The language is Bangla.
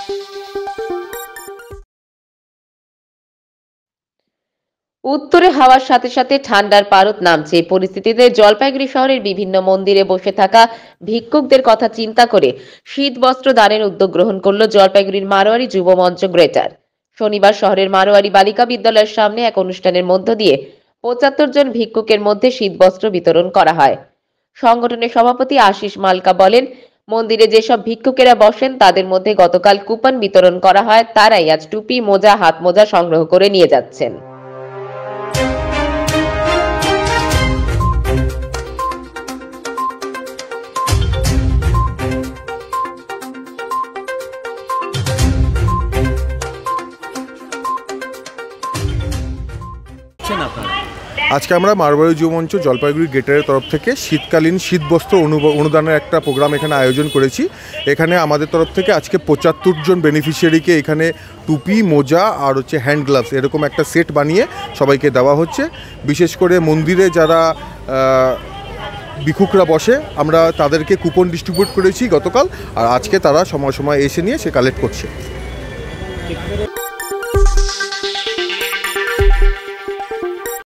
উত্তরে হাওয়ার সাথে সাথে ঠান্ডার পারদ নামছে। এই পরিস্থিতিতে জলপাইগুড়ি শহরের বিভিন্ন মন্দিরে বসে থাকা ভিক্ষুকদের কথা চিন্তা করে শীত বস্ত্র দানের উদ্যোগ গ্রহণ করলো জলপাইগুড়ির মারোয়ারি যুব মঞ্চ গ্রেটার। শনিবার শহরের মারোয়ারি বালিকা বিদ্যালয়ের সামনে এক অনুষ্ঠানের মধ্য দিয়ে ৭৫ জন ভিক্ষুকের মধ্যে শীতবস্ত্র বিতরণ করা হয়। সংগঠনের সভাপতি আশিস মালকা বলেন, মন্দিরে যেসব ভিক্ষুকেরা বসেন তাদের মধ্যে গতকাল কুপন বিতরণ করা হয়, তারাই আজ টুপি, মোজা, হাত মোজা সংগ্রহ করে নিয়ে যাচ্ছেন। আজকে আমরা মারোয়ারি যুব মঞ্চ জলপাইগুড়ি গেটারের তরফ থেকে শীতকালীন শীতবস্ত্র অনুদানের একটা প্রোগ্রাম এখানে আয়োজন করেছি। এখানে আমাদের তরফ থেকে আজকে ৭৫ জন বেনিফিশিয়ারিকে এখানে টুপি, মোজা আর হ্যান্ড গ্লাভস এরকম একটা সেট বানিয়ে সবাইকে দেওয়া হচ্ছে। বিশেষ করে মন্দিরে যারা ভিক্ষুকরা বসে আমরা তাদেরকে কুপন ডিস্ট্রিবিউট করেছি গতকাল, আর আজকে তারা সময় সময় এসে নিয়ে সে কালেক্ট করছে।